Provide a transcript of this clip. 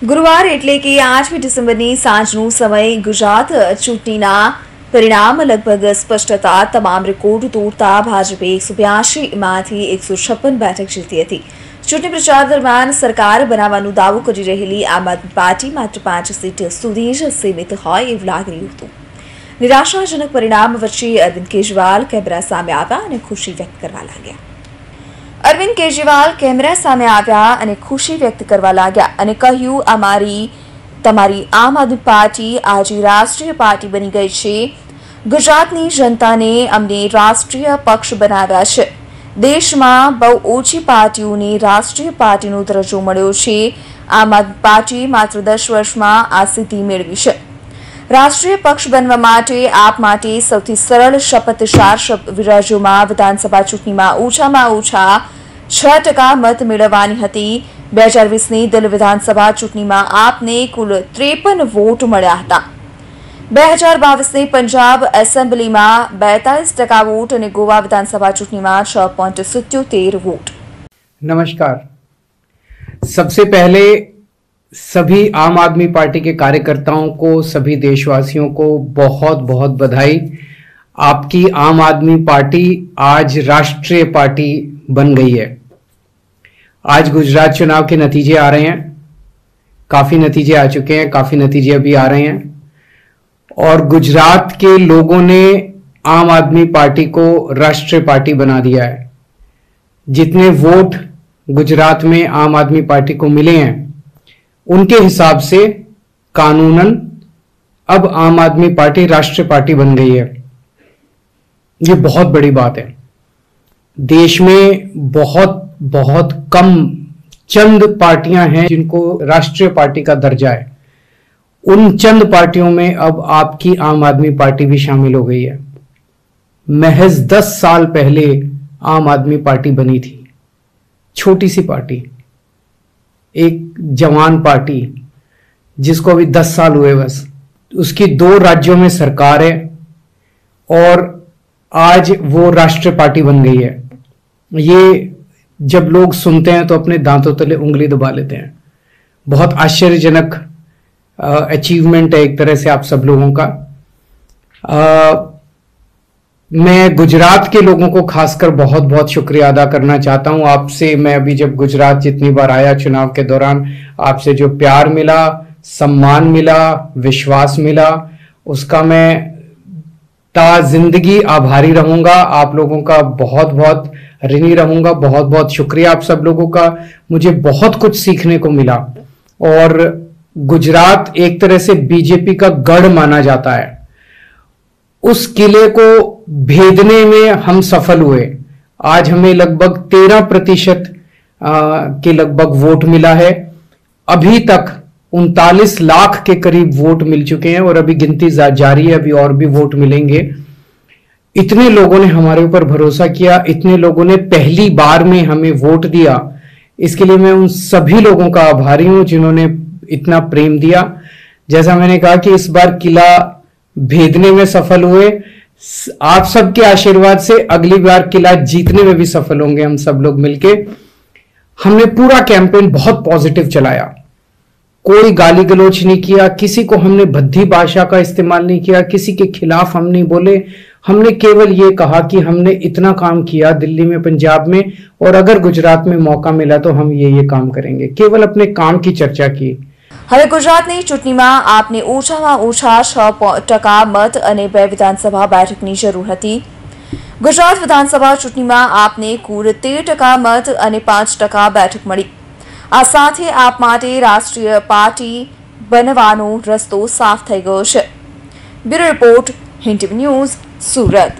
ગુરુવાર એટલે કે 8મી ડિસેમ્બરની સાંજનો સમય ગુજરાત ચૂંટણીના પરિણામ લગભગ સ્પષ્ટતા તમામ રેકોર્ડ તોડતા ભાજપે 182માંથી 156 બેઠક જીતી હતી। ચૂંટણી પ્રચાર દરમિયાન સરકાર બનાવવાનો દાવો કરી રહેલી આમ આદમી પાર્ટી માત્ર 5 સીટ સુધી જ સીમિત હોય એવું લાગી રહ્યું હતું। નિરાશાજનક પરિણામ વચ્ચે અરવિંદ કેજરીવાલ કેમેરા સામે આવ્યા અને ખુશી વ્યક્ત કરવા लाग्યા। અરવિંદ કેજરીવાલ કેમેરા સામે આવ્યા અને ખુશી વ્યક્ત કરવા लाग्યા અને કહ્યું, અમારી તમારી આમ આદમી પાર્ટી આજે રાષ્ટ્રીય પાર્ટી બની ગઈ છે। ગુજરાતની જનતાને અમને રાષ્ટ્રીય પક્ષ બનાવ્યા છે। દેશમાં બહુ ઓછી પાર્ટીઓને રાષ્ટ્રીય પાર્ટીનો દરજ્જો મળ્યો છે। આમ આદમી પાર્ટી માત્ર 10 વર્ષમાં આ સિદ્ધિ મેળવી છે। રાષ્ટ્રીય પક્ષ બનવા માટે આપ માટે સૌથી સરળ શપથ 4 રાજ્યોમાં વિધાનસભા ચૂંટણીમાં ઓછામાં ઓછા 6% મત મેળવવાની હતી। 2020ની દિલ્હી વિધાનસભા ચૂંટણીમાં આપને કુલ 53 વોટ મળ્યા હતા। 2022ની પંજાબ એસેમ્બલીમાં 42% વોટ અને ગોવા विधानसभा चुनाव में 6.77 वोट। नमस्कार। सबसे पहले सभी आम आदमी पार्टी के कार्यकर्ताओं को, सभी देशवासियों को बहुत बहुत बधाई। आपकी आम आदमी पार्टी आज राष्ट्रीय पार्टी बन गई है। आज गुजरात चुनाव के नतीजे आ रहे हैं, काफी नतीजे आ चुके हैं, काफी नतीजे अभी आ रहे हैं और गुजरात के लोगों ने आम आदमी पार्टी को राष्ट्रीय पार्टी बना दिया है। जितने वोट गुजरात में आम आदमी पार्टी को मिले हैं उनके हिसाब से कानूनन अब आम आदमी पार्टी राष्ट्रीय पार्टी बन गई है। ये बहुत बड़ी बात है। देश में बहुत बहुत कम चंद पार्टियां हैं जिनको राष्ट्रीय पार्टी का दर्जा है। उन चंद पार्टियों में अब आपकी आम आदमी पार्टी भी शामिल हो गई है। महज 10 साल पहले आम आदमी पार्टी बनी थी, छोटी सी पार्टी, एक जवान पार्टी जिसको अभी 10 साल हुए बस। उसकी 2 राज्यों में सरकार है और आज वो राष्ट्रीय पार्टी बन गई है। ये जब लोग सुनते हैं तो अपने दांतों तले उंगली दबा लेते हैं। बहुत आश्चर्यजनक अचीवमेंट है एक तरह से आप सब लोगों का। मैं गुजरात के लोगों को खासकर बहुत बहुत शुक्रिया अदा करना चाहता हूं आपसे। मैं अभी जब गुजरात जितनी बार आया चुनाव के दौरान, आपसे जो प्यार मिला, सम्मान मिला, विश्वास मिला, उसका मैं ता जिंदगी आभारी रहूंगा। आप लोगों का बहुत बहुत ऋणी रहूंगा। बहुत बहुत शुक्रिया आप सब लोगों का। मुझे बहुत कुछ सीखने को मिला और गुजरात एक तरह से बीजेपी का गढ़ माना जाता है। उस किले को भेदने में हम सफल हुए। आज हमें लगभग 13% के लगभग वोट मिला है। अभी तक 39 लाख के करीब वोट मिल चुके हैं और अभी गिनती जारी है, अभी और भी वोट मिलेंगे। इतने लोगों ने हमारे ऊपर भरोसा किया, इतने लोगों ने पहली बार में हमें वोट दिया। इसके लिए मैं उन सभी लोगों का आभारी हूं जिन्होंने इतना प्रेम दिया। जैसा मैंने कहा कि इस बार किला भेदने में सफल हुए। आप सबके आशीर्वाद से अगली बार किला जीतने में भी सफल होंगे हम सब लोग मिलके। हमने पूरा कैंपेन बहुत पॉजिटिव चलाया, कोई गाली गलौज नहीं किया, किसी को हमने भद्दी भाषा का इस्तेमाल नहीं किया, किसी के खिलाफ हम नहीं बोले। हमने केवल ये कहा कि हमने इतना काम किया दिल्ली में, पंजाब में, और अगर गुजरात में मौका मिला तो हम ये काम करेंगे। केवल अपने काम की चर्चा की। હવે ગુજરાતની ચૂંટણીમાં આપને ઓછામાં ઓછા 6% મત અને 2 વિધાનસભા બેઠકની જરૂર હતી। ગુજરાત વિધાનસભા ચૂંટણીમાં આપને કુલ 13% મત અને 5% બેઠક મળી। આ સાથે આપ માટે રાષ્ટ્રીય પાર્ટી બનવાનો રસ્તો સાફ થઈ ગયો છે। Bureau report, Hind TV news, Surat.